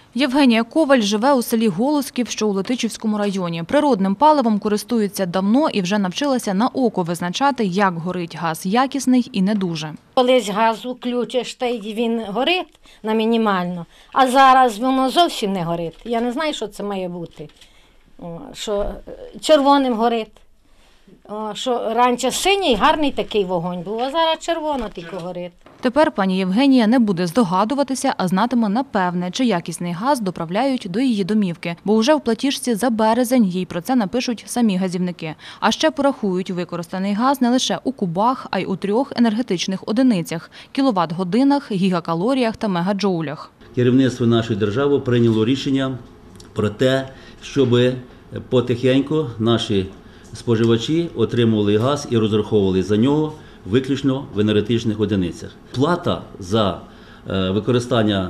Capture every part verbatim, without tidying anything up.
Євгенія Коваль живе у селі Голосків, що у Летичівському районі. Природним паливом користується давно і вже навчилася на око визначати, як горить газ – якісний і не дуже. Колись газу включиш, та й він горить на мінімально, а зараз воно зовсім не горить. Я не знаю, що це має бути. О, що червоним горить. О, що раніше синій гарний такий вогонь був, а зараз червоно тільки горить. Тепер пані Євгенія не буде здогадуватися, а знатиме напевне, чи якісний газ доправляють до її домівки. Бо вже в платіжці за березень їй про це напишуть самі газівники. А ще порахують використаний газ не лише у кубах, а й у трьох енергетичних одиницях – кіловат-годинах, гігакалоріях та мегаджоулях. Керівництво нашої держави прийняло рішення про те, щоб потихеньку наші споживачі отримували газ і розраховували за нього виключно в енергетичних одиницях. Плата за використання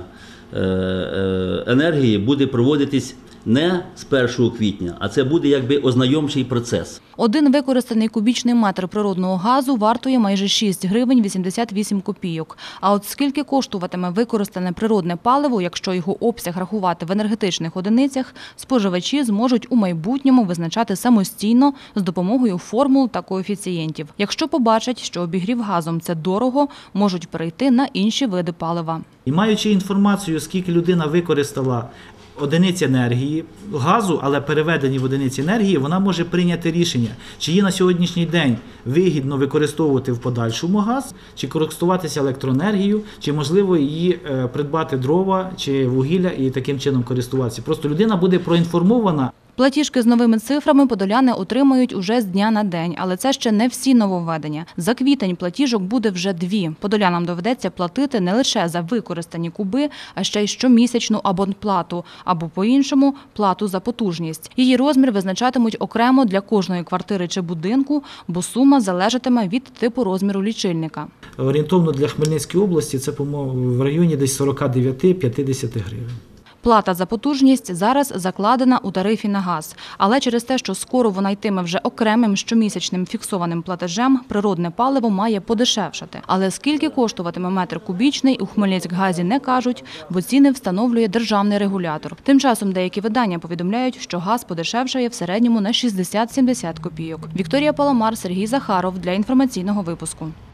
енергії буде проводитись не з першого квітня, а це буде якби ознайомчий процес. Один використаний кубічний метр природного газу вартує майже шість гривень вісімдесят вісім копійок. А от скільки коштуватиме використане природне паливо, якщо його обсяг рахувати в енергетичних одиницях, споживачі зможуть у майбутньому визначати самостійно з допомогою формул та коефіцієнтів. Якщо побачать, що обігрів газом – це дорого, можуть перейти на інші види палива. І маючи інформацію, скільки людина використала одиниць енергії, газу, але переведені в одиниці енергії, вона може прийняти рішення, чи є на сьогоднішній день вигідно використовувати в подальшому газ, чи користуватися електроенергією, чи можливо її придбати дрова чи вугілля і таким чином користуватися. Просто людина буде проінформована. Платіжки з новими цифрами подоляни отримають уже з дня на день, але це ще не всі нововведення. За квітень платіжок буде вже дві. Подолянам доведеться платити не лише за використані куби, а ще й щомісячну абонплату, або по-іншому – плату за потужність. Її розмір визначатимуть окремо для кожної квартири чи будинку, бо сума залежатиме від типу розміру лічильника. Орієнтовно для Хмельницької області це, по-моєму, в районі десь сорок дев'ять - п'ятдесят гривень. Плата за потужність зараз закладена у тарифі на газ. Але через те, що скоро вона йтиме вже окремим щомісячним фіксованим платежем, природне паливо має подешевшати. Але скільки коштуватиме метр кубічний, у Хмельницькгазі не кажуть, бо ціни встановлює державний регулятор. Тим часом деякі видання повідомляють, що газ подешевшає в середньому на шістдесят - сімдесят копійок. Вікторія Паламар, Сергій Захаров для інформаційного випуску.